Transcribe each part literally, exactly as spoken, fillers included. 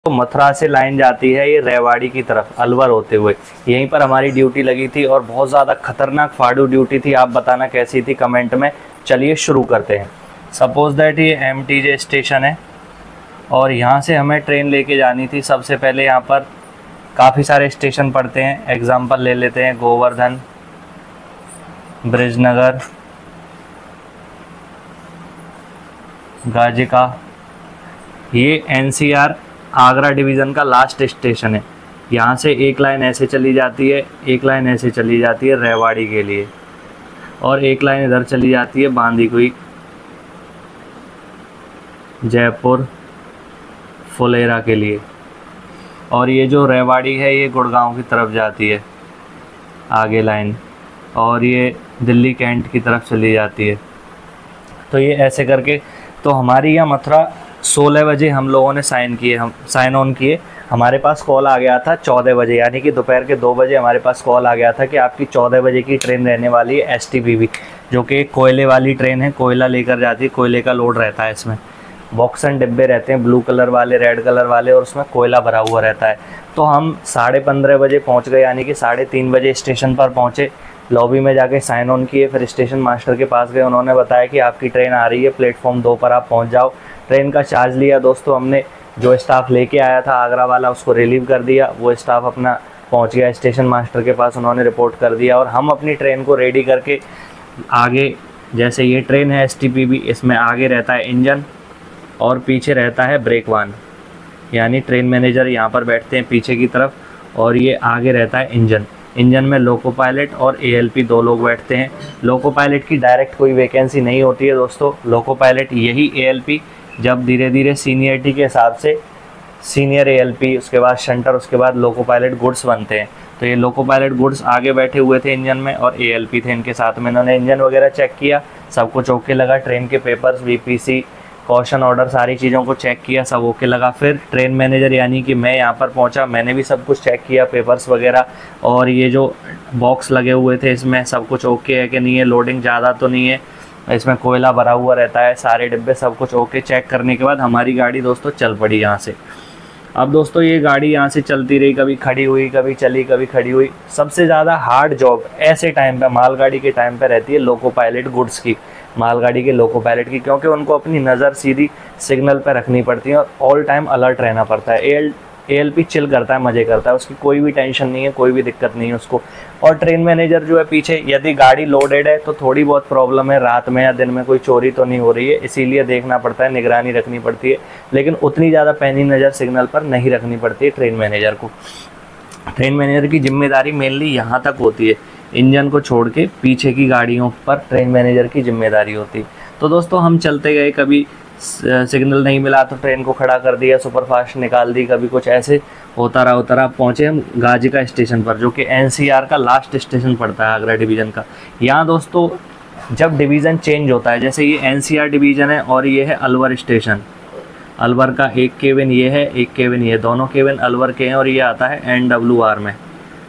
तो मथुरा से लाइन जाती है ये रेवाड़ी की तरफ अलवर होते हुए। यहीं पर हमारी ड्यूटी लगी थी और बहुत ज़्यादा खतरनाक फाड़ू ड्यूटी थी। आप बताना कैसी थी कमेंट में। चलिए शुरू करते हैं। सपोज दैट ये एम टी जे स्टेशन है और यहाँ से हमें ट्रेन लेके जानी थी। सबसे पहले यहाँ पर काफ़ी सारे स्टेशन पड़ते हैं। एग्जाम्पल ले लेते हैं गोवर्धन, ब्रिजनगर, गाजिका। ये N C R Agra division का लास्ट स्टेशन है। यहाँ से एक लाइन ऐसे चली जाती है, एक लाइन ऐसे चली जाती है रेवाड़ी के लिए और एक लाइन इधर चली जाती है बांदीकुई, जयपुर, फुलेरा के लिए। और ये जो रेवाड़ी है ये गुड़गांव की तरफ जाती है आगे लाइन, और ये दिल्ली कैंट की तरफ चली जाती है। तो ये ऐसे करके तो हमारी यहाँ मथुरा सोलह बजे हम लोगों ने साइन किए, हम साइन ऑन किए। हमारे पास कॉल आ गया था चौदह बजे, यानी कि दोपहर के दो बजे हमारे पास कॉल आ गया था कि आपकी चौदह बजे की ट्रेन रहने वाली है एस टी पी बी, जो कि एक कोयले वाली ट्रेन है। कोयला लेकर जाती है, कोयले का लोड रहता है इसमें। बॉक्सन डिब्बे रहते हैं, ब्लू कलर वाले, रेड कलर वाले, और उसमें कोयला भरा हुआ रहता है। तो हम साढ़े पंद्रह बजे पहुँच गए, यानी कि साढ़े तीन बजे स्टेशन पर पहुँचे। लॉबी में जाके साइन ऑन किए, फिर स्टेशन मास्टर के पास गए। उन्होंने बताया कि आपकी ट्रेन आ रही है, प्लेटफॉर्म दो पर आप पहुंच जाओ। ट्रेन का चार्ज लिया दोस्तों हमने। जो स्टाफ लेके आया था आगरा वाला, उसको रिलीव कर दिया। वो स्टाफ अपना पहुंच गया स्टेशन मास्टर के पास, उन्होंने रिपोर्ट कर दिया। और हम अपनी ट्रेन को रेडी करके आगे, जैसे ये ट्रेन है एस टी पी बी, इसमें आगे रहता है इंजन और पीछे रहता है ब्रेक वान, यानी ट्रेन मैनेजर यहाँ पर बैठते हैं पीछे की तरफ, और ये आगे रहता है इंजन। इंजन में लोको पायलट और ए एल पी दो लोग बैठते हैं। लोको पायलट की डायरेक्ट कोई वैकेंसी नहीं होती है दोस्तों। लोको पायलट यही ए एल पी जब धीरे धीरे सीनियरिटी के हिसाब से सीनियर ए एल पी, उसके बाद शंटर, उसके बाद लोको पायलट गुड्स बनते हैं। तो ये लोको पायलट गुड्स आगे बैठे हुए थे इंजन में, और ए एल पी थे इनके साथ में। इन्होंने इंजन वगैरह चेक किया, सब कुछ ओके लगा। ट्रेन के papers, V P C, caution order, सारी चीज़ों को चेक किया, सब ओके लगा। फिर ट्रेन मैनेजर यानी कि मैं यहाँ पर पहुँचा, मैंने भी सब कुछ चेक किया, पेपर्स वगैरह, और ये जो बॉक्स लगे हुए थे इसमें सब कुछ ओके है कि नहीं है, लोडिंग ज़्यादा तो नहीं है, इसमें कोयला भरा हुआ रहता है, सारे डिब्बे सब कुछ ओके। चेक करने के बाद हमारी गाड़ी दोस्तों चल पड़ी यहाँ से। अब दोस्तों ये गाड़ी यहाँ से चलती रही, कभी खड़ी हुई, कभी चली, कभी खड़ी हुई। सबसे ज़्यादा हार्ड जॉब ऐसे टाइम पे, मालगाड़ी के टाइम पे रहती है लोको पायलट गुड्स की, मालगाड़ी के लोको पायलट की, क्योंकि उनको अपनी नज़र सीधी सिग्नल पे रखनी पड़ती है और ऑल टाइम अलर्ट रहना पड़ता है। ए एल पी चिल करता है, मज़े करता है, उसकी कोई भी टेंशन नहीं है, कोई भी दिक्कत नहीं है उसको। और ट्रेन मैनेजर जो है पीछे, यदि गाड़ी लोडेड है तो थोड़ी बहुत प्रॉब्लम है, रात में या दिन में कोई चोरी तो नहीं हो रही है, इसीलिए देखना पड़ता है, निगरानी रखनी पड़ती है। लेकिन उतनी ज़्यादा पैनी नज़र सिग्नल पर नहीं रखनी पड़ती है ट्रेन मैनेजर को। ट्रेन मैनेजर की जिम्मेदारी मेनली यहाँ तक होती है, इंजन को छोड़ के पीछे की गाड़ियों पर ट्रेन मैनेजर की जिम्मेदारी होती है। तो दोस्तों हम चलते गए, कभी सिग्नल नहीं मिला तो ट्रेन को खड़ा कर दिया, सुपरफास्ट निकाल दी, कभी कुछ ऐसे होता रहा होता रहा। पहुँचे हम गाजिका स्टेशन पर, जो कि एन सी आर का लास्ट स्टेशन पड़ता है आगरा डिवीज़न का। यहाँ दोस्तों जब डिवीज़न चेंज होता है, जैसे ये एन सी आर डिवीज़न है और ये है अलवर स्टेशन। अलवर का एक केबिन ये है, एक केबिन ये, दोनों केबिन अलवर के हैं, और ये आता है एन डब्ल्यू आर में,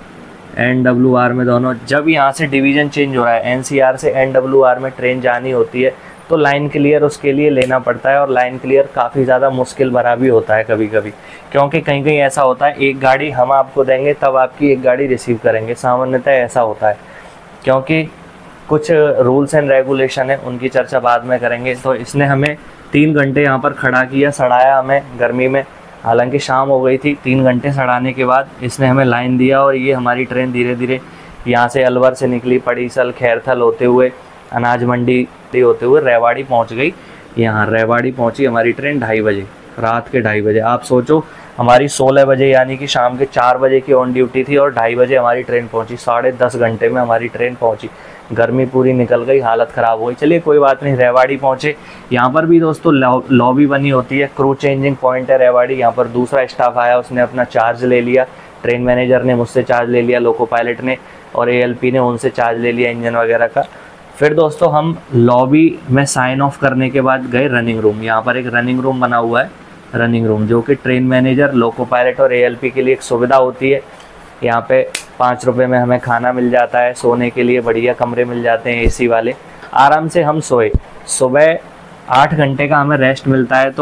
एन डब्ल्यू आर में दोनों। जब यहाँ से डिवीज़न चेंज हो रहा है, एन सी आर से एन डब्ल्यू आर में ट्रेन जानी होती है, तो लाइन क्लियर उसके लिए लेना पड़ता है। और लाइन क्लियर काफ़ी ज़्यादा मुश्किल भरा भी होता है कभी कभी, क्योंकि कहीं कहीं ऐसा होता है एक गाड़ी हम आपको देंगे तब आपकी एक गाड़ी रिसीव करेंगे, सामान्यतः ऐसा होता है। क्योंकि कुछ रूल्स एंड रेगुलेशन है, उनकी चर्चा बाद में करेंगे। तो इसने हमें तीन घंटे यहाँ पर खड़ा किया, सड़ाया हमें गर्मी में, हालांकि शाम हो गई थी। तीन घंटे सड़ाने के बाद इसने हमें लाइन दिया, और ये हमारी ट्रेन धीरे धीरे यहाँ से अलवर से निकली, पड़ीसल, खैरथल होते हुए, अनाज मंडी होते हुए रेवाड़ी पहुँच गई। यहाँ रेवाड़ी पहुँची हमारी ट्रेन ढाई बजे, रात के ढाई बजे। आप सोचो हमारी सोलह बजे यानी कि शाम के चार बजे की ऑन ड्यूटी थी, और ढाई बजे हमारी ट्रेन पहुँची। साढ़े दस घंटे में हमारी ट्रेन पहुँची। गर्मी पूरी निकल गई, हालत ख़राब हो गई। चलिए कोई बात नहीं, रेवाड़ी पहुँचे। यहाँ पर भी दोस्तों लॉबी बनी होती है, क्रू चेंजिंग पॉइंट है रेवाड़ी। यहाँ पर दूसरा स्टाफ आया, उसने अपना चार्ज ले लिया। ट्रेन मैनेजर ने मुझसे चार्ज ले लिया, लोको पायलट ने, और ए एल पी ने उनसे चार्ज ले लिया इंजन वगैरह का। फिर दोस्तों हम लॉबी में साइन ऑफ करने के बाद गए रनिंग रूम। यहाँ पर एक रनिंग रूम बना हुआ है, रनिंग रूम, जो कि ट्रेन मैनेजर, लोको पायलट और ए एल पी के लिए एक सुविधा होती है। यहाँ पे पाँच रुपये में हमें खाना मिल जाता है, सोने के लिए बढ़िया कमरे मिल जाते हैं ए सी वाले। आराम से हम सोए। सुबह आठ घंटे का हमें रेस्ट मिलता है, तो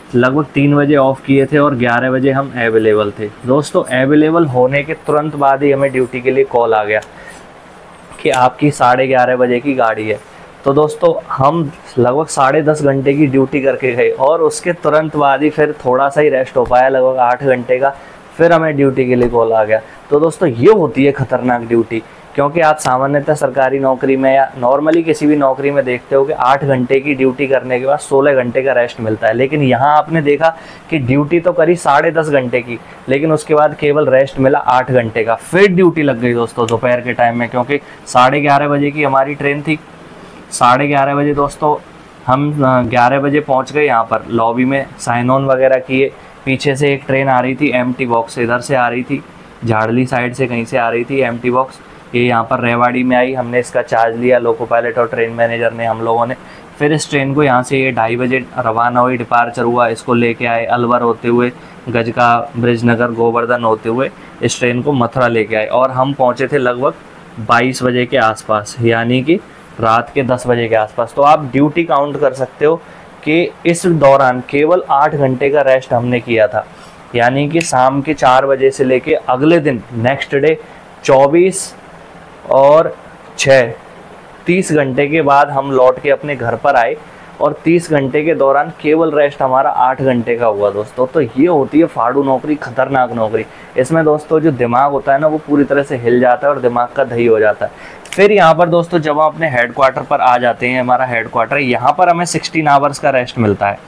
लगभग तीन बजे ऑफ़ किए थे और ग्यारह बजे हम अवेलेबल थे। दोस्तों अवेलेबल होने के तुरंत बाद ही हमें ड्यूटी के लिए कॉल आ गया कि आपकी साढ़े ग्यारह बजे की गाड़ी है। तो दोस्तों हम लगभग साढ़े दस घंटे की ड्यूटी करके गए और उसके तुरंत बाद ही फिर थोड़ा सा ही रेस्ट हो पाया, लगभग आठ घंटे का, फिर हमें ड्यूटी के लिए कॉल आ गया। तो दोस्तों ये होती है ख़तरनाक ड्यूटी, क्योंकि आप सामान्यतः सरकारी नौकरी में या नॉर्मली किसी भी नौकरी में देखते हो कि आठ घंटे की ड्यूटी करने के बाद सोलह घंटे का रेस्ट मिलता है, लेकिन यहाँ आपने देखा कि ड्यूटी तो करी साढ़े दस घंटे की, लेकिन उसके बाद केवल रेस्ट मिला आठ घंटे का। फिर ड्यूटी लग गई दोस्तों दोपहर के टाइम में, क्योंकि साढ़े ग्यारह बजे की हमारी ट्रेन थी। साढ़े ग्यारह बजे दोस्तों हम ग्यारह बजे पहुँच गए यहाँ पर, लॉबी में साइन ऑन वगैरह किए। पीछे से एक ट्रेन आ रही थी एम्प्टी बॉक्स, इधर से आ रही थी, झाड़ली साइड से कहीं से आ रही थी एम्प्टी बॉक्स, ये यहाँ पर रेवाड़ी में आई। हमने इसका चार्ज लिया, लोको पायलट और ट्रेन मैनेजर ने, हम लोगों ने। फिर इस ट्रेन को यहाँ से ये ढाई बजे रवाना हुई, डिपार्चर हुआ, इसको लेके आए अलवर होते हुए, गजका, ब्रिजनगर, गोवर्धन होते हुए इस ट्रेन को मथुरा लेके आए और हम पहुँचे थे लगभग बाईस बजे के आसपास, यानी कि रात के दस बजे के आसपास। तो आप ड्यूटी काउंट कर सकते हो कि इस दौरान केवल आठ घंटे का रेस्ट हमने किया था, यानी कि शाम के चार बजे से लेके अगले दिन नेक्स्ट डे चौबीस और छः तीस घंटे के बाद हम लौट के अपने घर पर आए और तीस घंटे के दौरान केवल रेस्ट हमारा आठ घंटे का हुआ दोस्तों। तो ये होती है फाड़ू नौकरी, खतरनाक नौकरी। इसमें दोस्तों जो दिमाग होता है ना वो पूरी तरह से हिल जाता है और दिमाग का दही हो जाता है। फिर यहाँ पर दोस्तों जब हम अपने हेडक्वार्टर पर आ जाते हैं, हमारा हेडक्वार्टर यहाँ पर हमें सिक्सटीन आवर्स का रेस्ट मिलता है।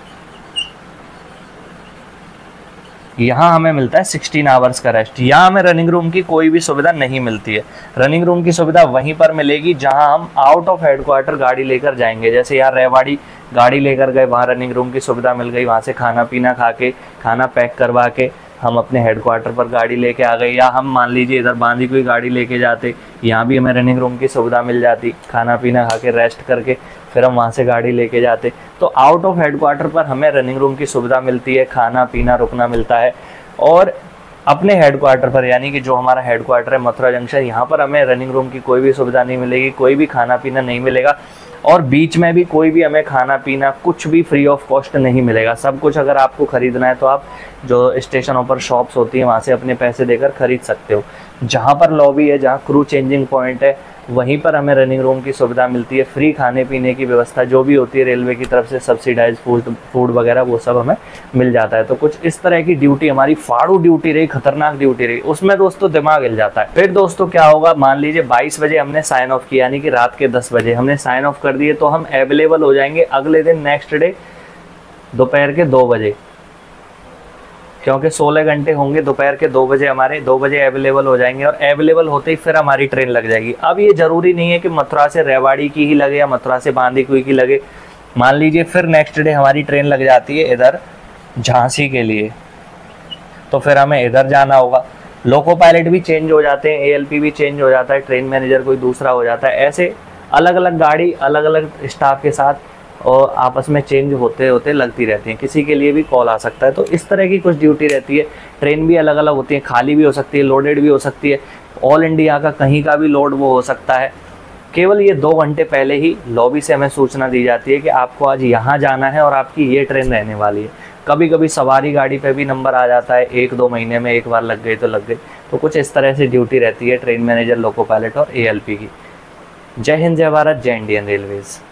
यहाँ हमें मिलता है सिक्सटीन आवर्स का रेस्ट। यहाँ हमें रनिंग रूम की कोई भी सुविधा नहीं मिलती है। रनिंग रूम की सुविधा वहीं पर मिलेगी जहाँ हम आउट ऑफ हेडक्वार्टर गाड़ी लेकर जाएंगे। जैसे यार रेवाड़ी गाड़ी लेकर गए, वहाँ रनिंग रूम की सुविधा मिल गई, वहाँ से खाना पीना खा के, खाना पैक करवा के हम अपने हेडक्वार्टर पर गाड़ी लेके आ गए। या हम मान लीजिए इधर बांदी कोई गाड़ी लेके जाते, यहाँ भी हमें रनिंग रूम की सुविधा मिल जाती, खाना पीना खा के रेस्ट करके फिर हम वहाँ से गाड़ी लेके जाते। तो आउट ऑफ हेडक्वार्टर पर हमें रनिंग रूम की सुविधा मिलती है, खाना पीना रुकना मिलता है। और अपने हेडक्वार्टर पर, यानी कि जो हमारा हेडक्वार्टर है मथुरा जंक्शन, यहाँ पर हमें रनिंग रूम की कोई भी सुविधा नहीं मिलेगी, कोई भी खाना पीना नहीं मिलेगा और बीच में भी कोई भी हमें खाना पीना कुछ भी फ्री ऑफ कॉस्ट नहीं मिलेगा। सब कुछ अगर आपको ख़रीदना है तो आप जो स्टेशनों पर शॉप्स होती हैं वहाँ से अपने पैसे देकर ख़रीद सकते हो। जहाँ पर लॉबी है, जहाँ क्रू चेंजिंग पॉइंट है, वहीं पर हमें रनिंग रूम की सुविधा मिलती है। फ्री खाने पीने की व्यवस्था जो भी होती है रेलवे की तरफ से, सब्सिडाइज फूड फूड वगैरह वो सब हमें मिल जाता है। तो कुछ इस तरह की ड्यूटी हमारी फाड़ू ड्यूटी रही, खतरनाक ड्यूटी रही। उसमें दोस्तों दिमाग हिल जाता है। फिर दोस्तों क्या होगा, मान लीजिए बाईस बजे हमने साइन ऑफ किया, यानी कि रात के दस बजे हमने साइन ऑफ कर दिए, तो हम अवेलेबल हो जाएंगे अगले दिन नेक्स्ट डे दोपहर के दो बजे, क्योंकि सोलह घंटे होंगे। दोपहर के दो बजे हमारे दो बजे अवेलेबल हो जाएंगे और अवेलेबल होते ही फिर हमारी ट्रेन लग जाएगी। अब ये ज़रूरी नहीं है कि मथुरा से रेवाड़ी की ही लगे या मथुरा से बांदीकुई की लगे। मान लीजिए फिर नेक्स्ट डे हमारी ट्रेन लग जाती है इधर झांसी के लिए, तो फिर हमें इधर जाना होगा। लोको पायलट भी चेंज हो जाते हैं, ए एल पी भी चेंज हो जाता है, ट्रेन मैनेजर कोई दूसरा हो जाता है। ऐसे अलग अलग गाड़ी अलग अलग स्टाफ के साथ और आपस में चेंज होते होते लगती रहती हैं। किसी के लिए भी कॉल आ सकता है। तो इस तरह की कुछ ड्यूटी रहती है। ट्रेन भी अलग अलग होती है, खाली भी हो सकती है, लोडेड भी हो सकती है। ऑल इंडिया का कहीं का भी लोड वो हो सकता है। केवल ये दो घंटे पहले ही लॉबी से हमें सूचना दी जाती है कि आपको आज यहाँ जाना है और आपकी ये ट्रेन रहने वाली है। कभी कभी सवारी गाड़ी पे भी नंबर आ जाता है, एक दो महीने में एक बार लग गई तो लग गई। तो कुछ इस तरह से ड्यूटी रहती है ट्रेन मैनेजर, लोको पायलट और ए एल पी की। जय हिंद, जय भारत, जय इंडियन रेलवेज़।